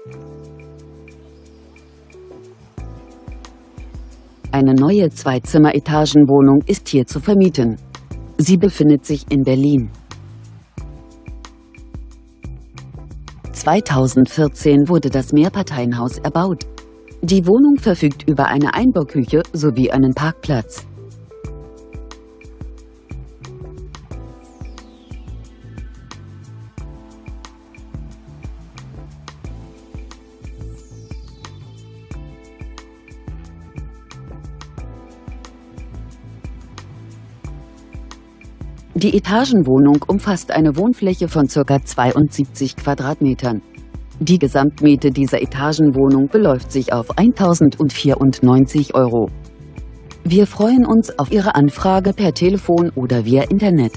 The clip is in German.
Eine neue Zweizimmer-Etagenwohnung ist hier zu vermieten. Sie befindet sich in Berlin. 2014 wurde das Mehrparteienhaus erbaut. Die Wohnung verfügt über eine Einbauküche sowie einen Parkplatz. Die Etagenwohnung umfasst eine Wohnfläche von ca. 72 Quadratmetern. Die Gesamtmiete dieser Etagenwohnung beläuft sich auf 1.094 €. Wir freuen uns auf Ihre Anfrage per Telefon oder via Internet.